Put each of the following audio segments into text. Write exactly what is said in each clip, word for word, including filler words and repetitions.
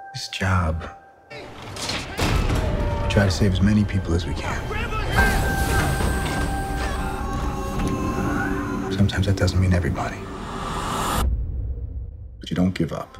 This job, we try to save as many people as we can. Sometimes that doesn't mean everybody. But you don't give up.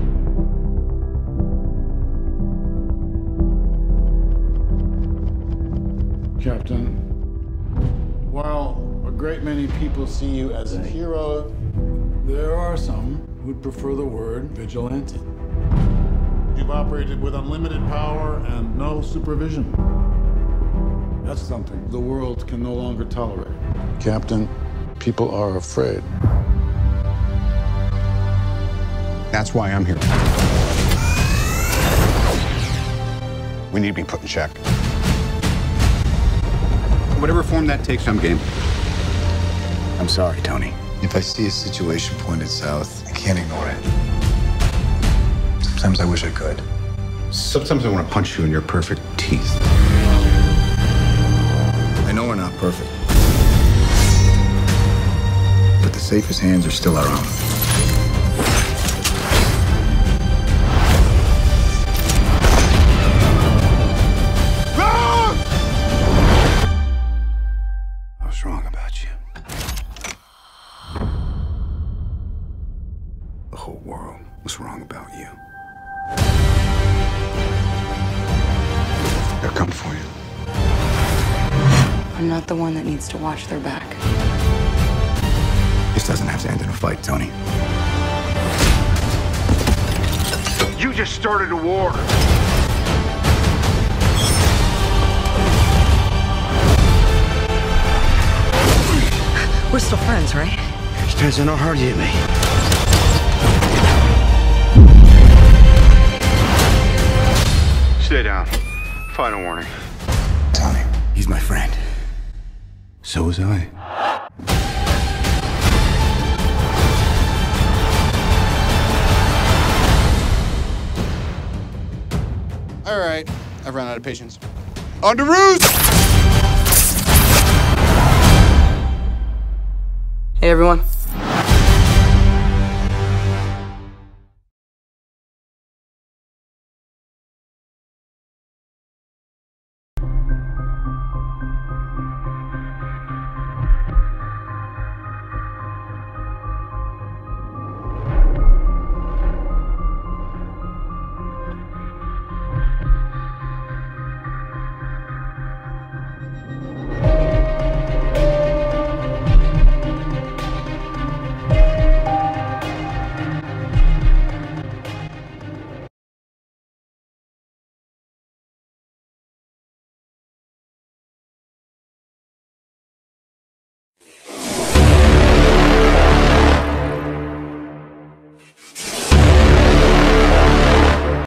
Captain, while a great many people see you as a hero, there are some who'd prefer the word vigilante. You've operated with unlimited power and no supervision. That's something the world can no longer tolerate. Captain, people are afraid. That's why I'm here. We need to be put in check. Whatever form that takes, I'm game. I'm sorry, Tony. If I see a situation pointed south, I can't ignore it. Sometimes I wish I could. Sometimes I want to punch you in your perfect teeth. I know we're not perfect. But the safest hands are still our own. I was wrong about you. The whole world was wrong about you. They're coming for you. I'm not the one that needs to watch their back. This doesn't have to end in a fight, Tony. You just started a war. We're still friends, right? Depends on how hard you hit me. Stay down. Final warning. Tony, he's my friend. So was I. All right, I've run out of patience. On to roost! Hey, everyone.